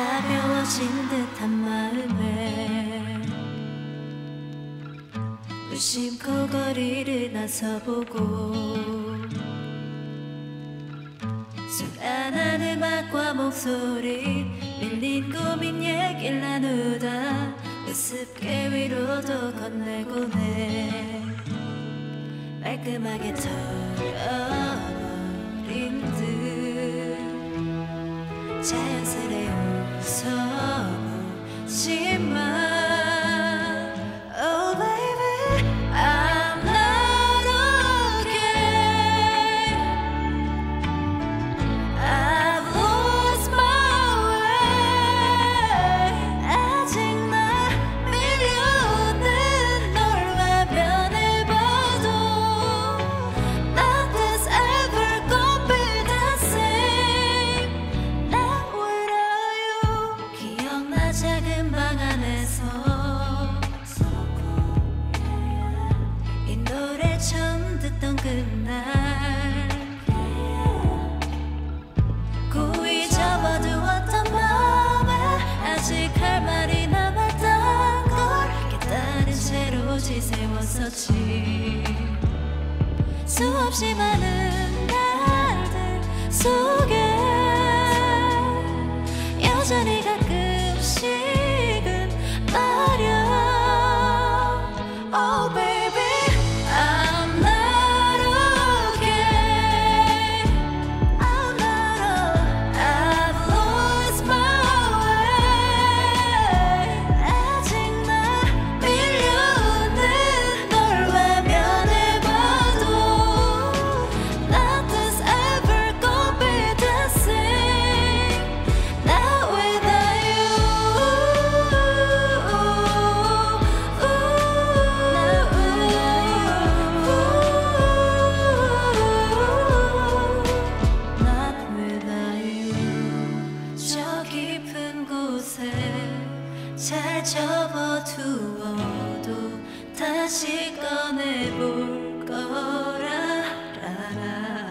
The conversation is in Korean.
가벼워진 듯한 마음에 무심코 거리를 나서보고 소란한 음악과 목소리 밀린 고민 얘길 나누다 우습게 위로도 건네고네 말끔하게 털어버린 듯 자연스레 웃어보지만 Oh baby I'm not okay I've lost my way 아직 나 밀려오는 널 외면해봐도 Nothing's ever gonna be the same Not without you 기억나 작은 방 안에서 이 노래 처음 듣던 그날 고이 접어두었던 맘에 아직 할 말이 남았던 걸 깨달은 채로 지새웠었지 수없이 많은 날들 속에 여전히 가끔씩은 말야 Oh baby I'm not okay I'm not I've lost my way 아직 나 밀려오는 널 외면해봐도 Nothing's ever gonna be the same Not without you Not without you 저 깊은 곳에 잘 접어두어도 다시 꺼내볼 거라 알아